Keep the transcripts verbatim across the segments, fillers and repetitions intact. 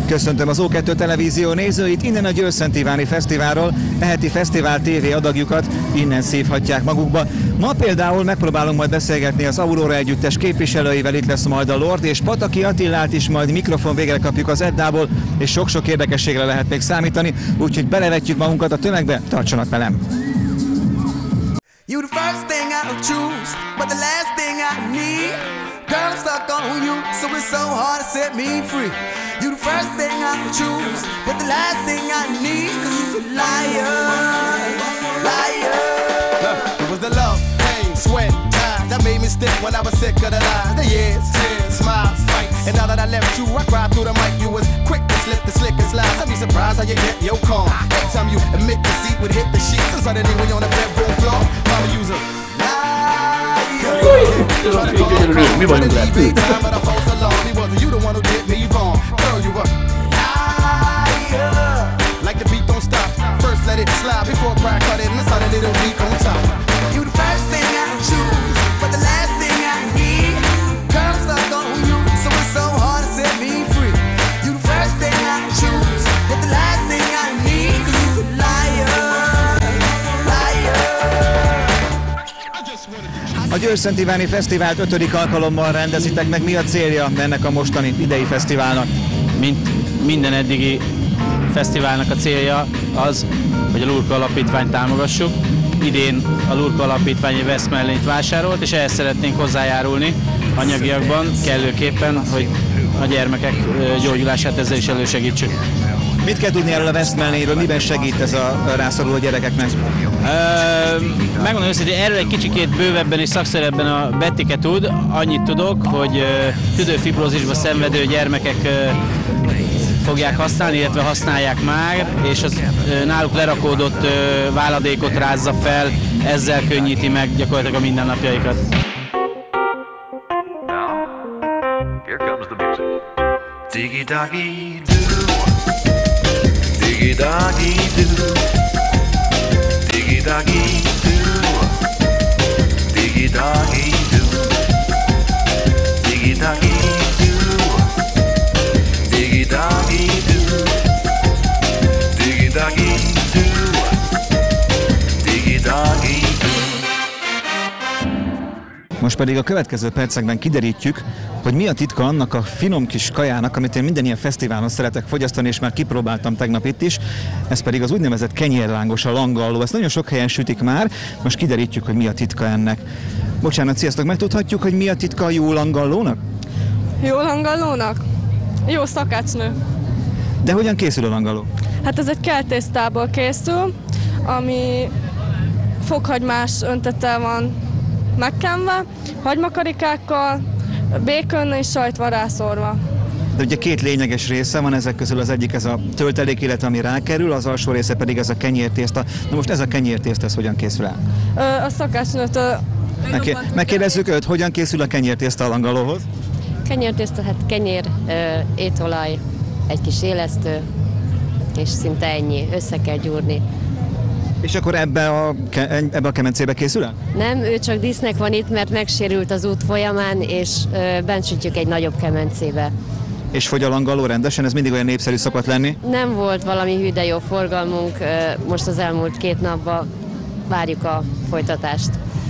Köszöntöm az O kettő televízió nézőit, innen a Győr-Szent Iváni Fesztiválról, e heti Fesztivál té vé adagjukat innen szívhatják magukba. Ma például megpróbálunk majd beszélgetni az Aurora együttes képviselőivel, itt lesz majd a Lord, és Pataki Attilát is majd mikrofon végre kapjuk az Eddából, és sok-sok érdekességre lehet még számítani, úgyhogy belevetjük magunkat a tömegbe, tartsanak velem! You the first thing I don't choose, but the last thing I need. Girl, I'm stuck on you, so it's so hard to set me free. You the first thing I don't choose, but the last thing I need. Cause you's a liar, liar. Look, it was the love, pain, sweat, time that made me stick when I was sick of the lies. The years, tears, smiles, fights. And now that I left you, I cried through the mic. You was quick to slip the slickest lies. I'd be surprised how you get your calm. Every time you admit the seat would hit the sheets. And suddenly when you're on the bedroom floor, mama use a Mi vagyunk le? You the one who did me wrong. Girl, you were liar. Like the beat don't stop. First let it slide before pride cut it and the sudden little beat on top. You the first thing I choose, but the last thing I need. Girl, I'm stuck on you, so it's so hard to set me free. You the first thing I choose, but the last thing I need. Cause you's a liar, liar. A Győr-Szent Iváni Fesztivált ötödik alkalommal rendezitek meg. Mi a célja ennek a mostani idei fesztiválnak? Mint minden eddigi fesztiválnak a célja az, hogy a Lurka Alapítványt támogassuk. Idén a Lurka Alapítvány egy veszmellényt vásárolt, és ehhez szeretnénk hozzájárulni anyagiakban kellőképpen, hogy a gyermekek gyógyulását ezzel is elősegítsük. Mit kell tudni erről a veszmellényről, miben segít ez a rászoruló gyerekeknek? Megmondom őszintén, erről egy kicsikét bővebben és szakszerebben a Bettike tud. Annyit tudok, hogy tüdőfibrózisba szenvedő gyermekek fogják használni, illetve használják már, és az náluk lerakódott váladékot rázza fel, ezzel könnyíti meg gyakorlatilag a mindennapjaikat. Diggy-doggy-doo, diggy-doggy-doo, diggy-doggy-doo, diggy-doggy-doo, diggy-doggy-doo, diggy-doggy-doo, diggy-doggy-doo. Most pedig a következő percekben kiderítjük, hogy mi a titka annak a finom kis kajának, amit én minden ilyen fesztiválon szeretek fogyasztani, és már kipróbáltam tegnap itt is. Ez pedig az úgynevezett kenyérlángos, a langalló. Ezt nagyon sok helyen sütik már, most kiderítjük, hogy mi a titka ennek. Bocsánat, sziasztok, megtudhatjuk, hogy mi a titka a jó langallónak? Jó langallónak? Jó szakácsnő. De hogyan készül a langalló? Hát ez egy keltésztából készül, ami fokhagymás öntettel van megkenve, hagymakarikákkal, békönnel és sajt van rászorva. De ugye két lényeges része van, ezek közül az egyik ez a töltelék, illetve ami rákerül, az alsó része pedig ez a kenyértészta. Na most ez a kenyértészta, ez hogyan készül el? Ö, a szakácsnőtől... Megkérdezzük őt, hogyan készül a kenyértészta a langallóhoz? Kenyértészta, hát kenyér, ö, étolaj, egy kis élesztő, és szinte ennyi, össze kell gyúrni. És akkor ebbe a, ebbe a kemencébe készül el? Nem, ő csak dísznek van itt, mert megsérült az út folyamán, és ö, bent sütjük egy nagyobb kemencébe. És fogy a langalló rendesen? Ez mindig olyan népszerű szokott lenni? Nem volt valami hű, de jó forgalmunk, ö, most az elmúlt két napban várjuk a folytatást.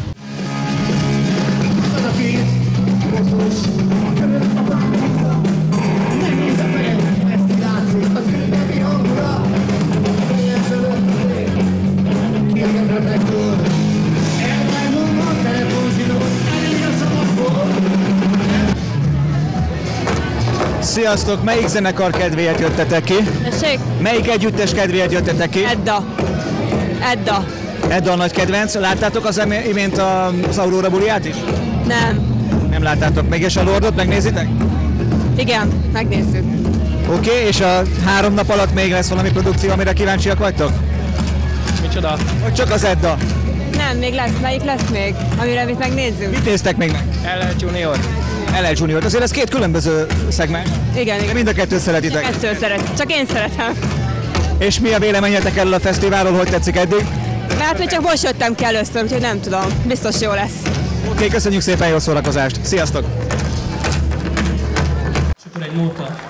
Sziasztok! Melyik zenekar kedvéért jöttetek ki? Tessék? Melyik együttes kedvéért jöttetek ki? Edda. Edda. Edda a nagy kedvenc. Láttátok az imént az Aurora buliát is? Nem. Nem láttátok még, és a Lordot megnézitek? Igen, megnézzük. Oké, okay, és a három nap alatt még lesz valami produkció, amire kíváncsiak vagytok? Micsoda? Vagy csak az Edda? Nem, még lesz. Melyik lesz még, amire mit megnézzük? Mit néztek még meg? el el Junior. el el Junior. Azért ez két különböző szegmens. Igen, igen. Mind a kettőt szeretitek. Kettő szeret. Csak én szeretem. És mi a véleményetek erről a fesztiválról, hogy tetszik eddig? Hát még csak most jöttem ki először, úgyhogy nem tudom. Biztos jó lesz. Oké, okay, köszönjük szépen, jó szórakozást. Sziasztok! És akkor egy móta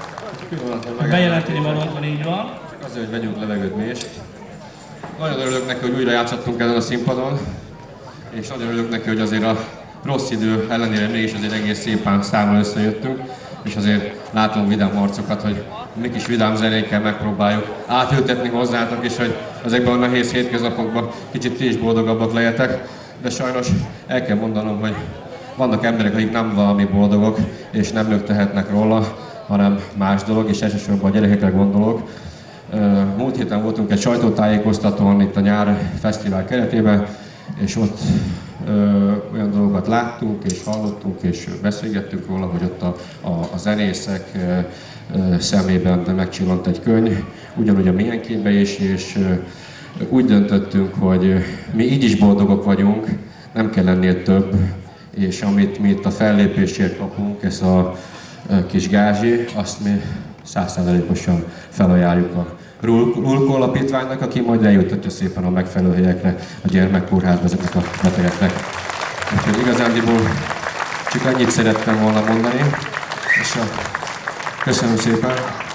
Bejelenteni valóban így van. Csak azért, hogy vegyünk levegőt mi is. Nagyon örülök neki, hogy újra játszottunk ezen a színpadon, és nagyon örülök neki, hogy azért a rossz idő ellenére mégis azért egész szépen számmal összejöttünk, és azért látom vidám arcokat, hogy mi kis vidám zenékkel megpróbáljuk átültetni hozzátok, és hogy ezekben a nehéz hétköznapokban kicsit ti is boldogabbak lehetek, de sajnos el kell mondanom, hogy vannak emberek, akik nem valami boldogok, és nem ők tehetnek róla, hanem más dolog, és elsősorban a gyerekekre gondolok. Múlt héten voltunk egy sajtótájékoztatón itt a Nyár Fesztivál keretében, és ott ö, olyan dolgokat láttunk és hallottunk és beszélgettünk róla, hogy ott a, a, a zenészek ö, ö, szemében megcsillant egy könyv, ugyanúgy a miénkébe is, és ö, úgy döntöttünk, hogy mi így is boldogok vagyunk, nem kell ennél több, és amit mi itt a fellépésért kapunk, ez a ö, kis gázsi, azt mi száz százalékosan felajánljuk a Rulko Alapítványnak, aki majd eljuttatja szépen a megfelelő helyekre a gyermekkórházba ezeknek a betegeknek. Úgyhogy igazándiból csak ennyit szerettem volna mondani, és a... köszönöm szépen.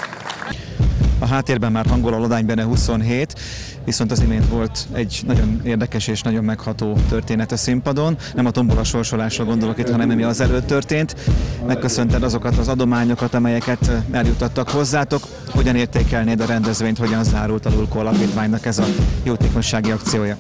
A háttérben már hangol a Ladány Bene huszonhét, viszont az imént volt egy nagyon érdekes és nagyon megható történet a színpadon. Nem a tombola sorsolásra gondolok itt, hanem ami az előtt történt. Megköszönted azokat az adományokat, amelyeket eljuttattak hozzátok. Hogyan értékelnéd a rendezvényt, hogyan zárult a Lulko Alapítványnak ez a jótékonysági akciója?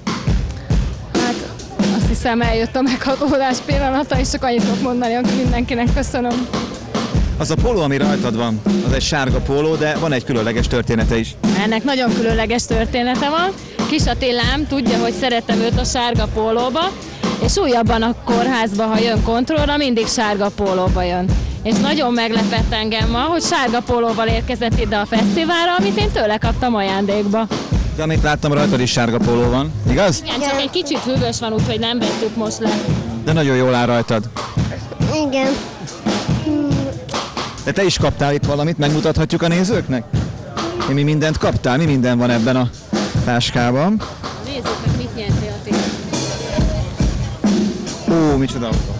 Hát azt hiszem, eljött a meghatódás pillanata, és csak annyit tudok mondani, hogy mindenkinek köszönöm. Az a póló, ami rajtad van, az egy sárga póló, de van egy különleges története is. Ennek nagyon különleges története van. Kis Attilám tudja, hogy szeretem őt a sárga pólóba, és újabban a kórházba, ha jön kontrollra, mindig sárga pólóba jön. És nagyon meglepett engem ma, hogy sárga pólóval érkezett ide a fesztiválra, amit én tőle kaptam ajándékba. De amit láttam, rajtad is sárga póló van, igaz? Igen, csak egy kicsit hűvös van, úgyhogy nem vettük most le. De nagyon jól áll rajtad. Igen. De te is kaptál itt valamit, megmutathatjuk a nézőknek? Mi mindent kaptál? Mi minden van ebben a táskában? Nézzük meg, mit nyertél, Attila. Ó, micsoda autó.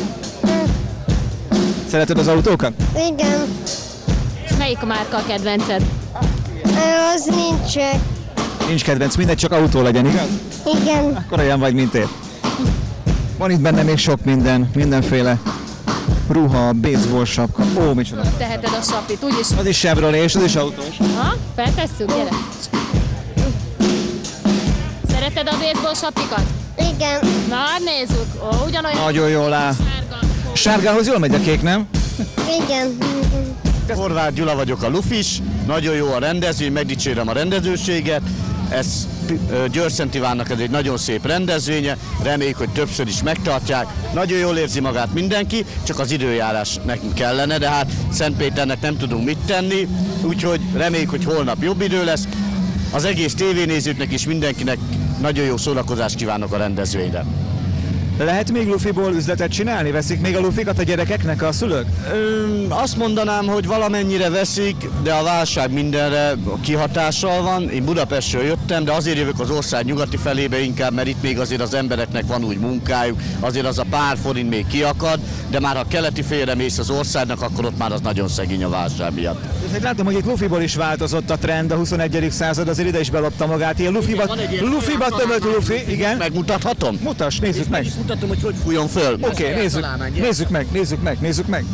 Szereted az autókat? Igen. És melyik a márka a kedvenced? Az nincs. Nincs kedvenc, mindegy, csak autó legyen, igaz? Igen. Akkor olyan vagy, mint én. Van itt benne még sok minden, mindenféle ruha, baseball sapka. Ó, micsoda. Teheted a sapit, úgyis. Az is Chevrolet, és az is autós. Ha? Feltesszük, gyere. Szereted a baseball sapikat? Igen. Na, nézzük. Ó, ugyanolyan. Nagyon jól áll. Sárgához jól megy a kék, nem? Igen. Horváth Gyula vagyok, a Lufis. Nagyon jó a rendezvény, megdicsérem a rendezőséget. Ez Győr-Szent Ivánnak ez egy nagyon szép rendezvénye, reméljük, hogy többször is megtartják. Nagyon jól érzi magát mindenki, csak az időjárás nekünk kellene, de hát Szentpéternek nem tudunk mit tenni, úgyhogy reméljük, hogy holnap jobb idő lesz. Az egész tévénézőknek és mindenkinek nagyon jó szórakozást kívánok a rendezvényre. Lehet még lufiból üzletet csinálni? Veszik még a lufikat a gyerekeknek a szülők? Ö, azt mondanám, hogy valamennyire veszik, de a válság mindenre kihatással van. Én Budapestről jöttem, de azért jövök az ország nyugati felébe inkább, mert itt még azért az embereknek van úgy munkájuk, azért az a pár forint még kiakad, de már ha keleti félre mész az országnak, akkor ott már az nagyon szegény a válság miatt. Én látom, hogy itt lufiból is változott a trend, a huszonegyedik század azért ide is belopta magát. Ilyen lufiba, lufiba tömött lufi, igen. Megmutathatom? Mutass, nézzük meg. Mutatom, hogy hogy fújjon föl. Oké, okay, nézzük, nézzük meg, nézzük meg, nézzük meg.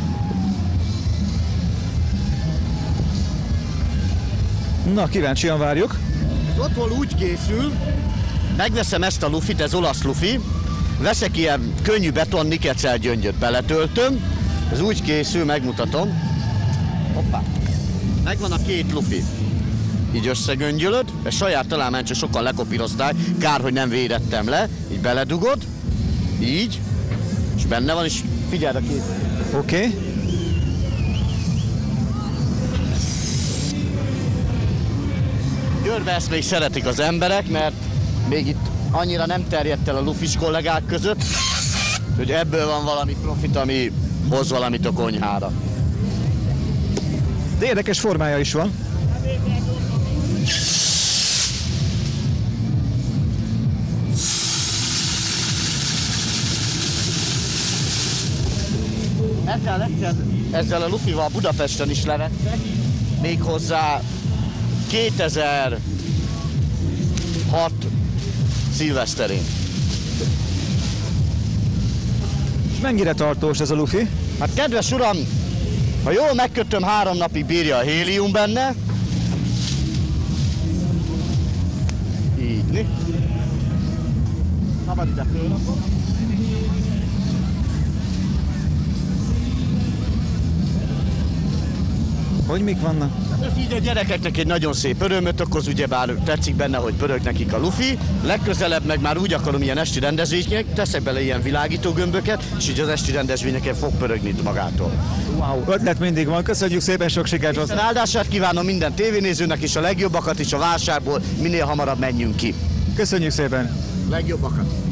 Na, kíváncsian várjuk. Ez otthon úgy készül, megveszem ezt a lufit, ez olasz lufi, veszek ilyen könnyű beton nikecel gyöngyöt, beletöltöm, ez úgy készül, megmutatom. Hoppá. Megvan a két lufi. Így összegöngyölöd, ez saját találmány, csak sokan lekopírozták, kár, hogy nem védettem le, így beledugod, így, és benne van, és figyeld a két. Oké. Okay. Győrbe ezt még szeretik az emberek, mert még itt annyira nem terjedt el a lufis kollégák között, hogy ebből van valami profit, ami hoz valamit a konyhára. De érdekes formája is van. Ezzel, egyszer, ezzel a lufival Budapesten is levettek, méghozzá kétezer-hat szilveszterén. És mennyire tartós ez a lufi? Hát kedves uram, ha jól megkötöm, három napig bírja a hélium benne. Így. Szabad ide fölrakom. Hogy mik vannak? Ez így a gyerekeknek egy nagyon szép örömöt okoz, ugyebár tetszik benne, hogy pörög nekik a lufi. Legközelebb meg már úgy akarom ilyen esti rendezvények, teszek bele ilyen világító gömböket, és így az esti rendezvényeken fog pörögni magától. Wow, ötlet mindig van. Köszönjük szépen, sok sikert Isten hozzá. áldását kívánom minden tévénézőnek, és a legjobbakat is a vásárból minél hamarabb menjünk ki. Köszönjük szépen. Legjobbakat.